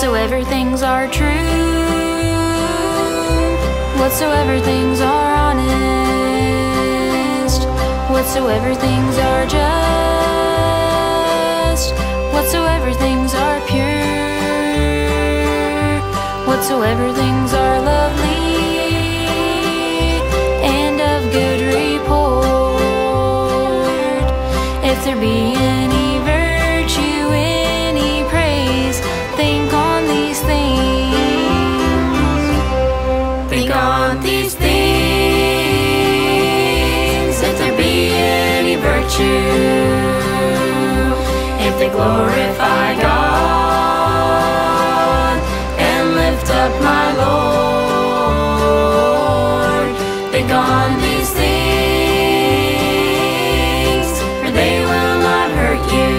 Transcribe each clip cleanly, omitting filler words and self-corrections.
Whatsoever things are true, whatsoever things are honest, whatsoever things are just, whatsoever things are pure, whatsoever things are lovely and of good report, if there be any virtue, any praise, think on these things. Think on these things, if there be any virtue, if they glorify God and lift up my Lord. Think on these things, for they will not hurt you.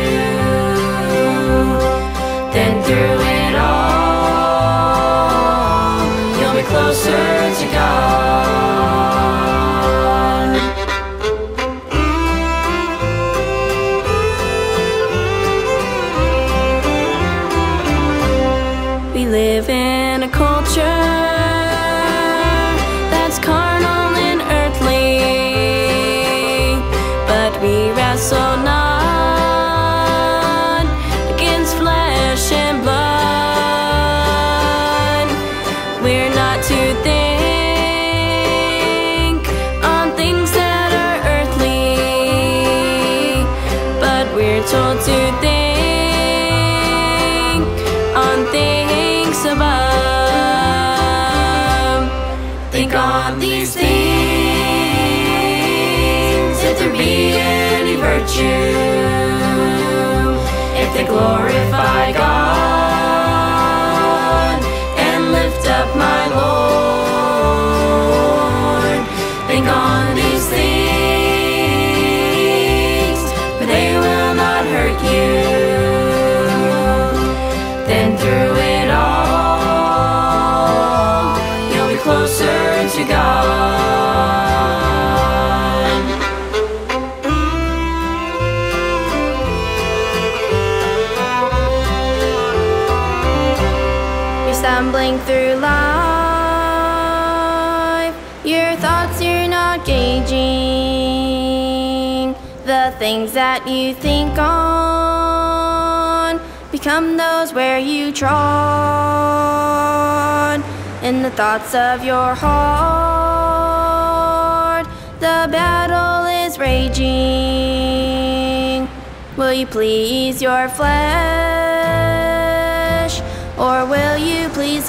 Then through it all, you'll be closer to God. We live in a culture that's carnal and earthly, but we wrestle not against flesh and blood. We're not to think on things that are earthly, but we're told to think on things above. Think on these things, if there be any virtue, if they glorify God and lift up my Lord. Think on these things, for they will not hurt you. Then through it all, you'll be closer to God. You're stumbling through life, your thoughts you're not gauging. The things that you think on become those where you trod. In the thoughts of your heart, the battle is raging. Will you please your flesh, or will you please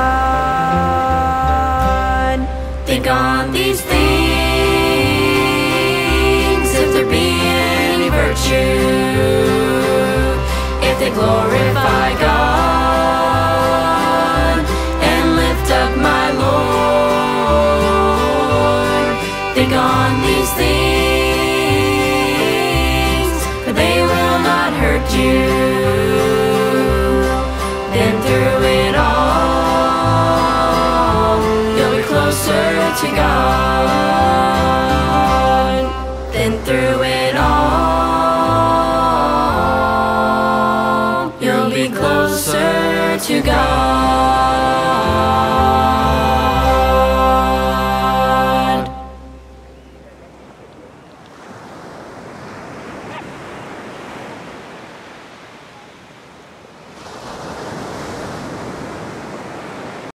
God? Think on these things, if there be any virtue, if they glorify God and lift up my Lord. Think on these things, for they will not hurt you. Then through it all, you'll be closer to God. Then through it all, you'll be closer to God.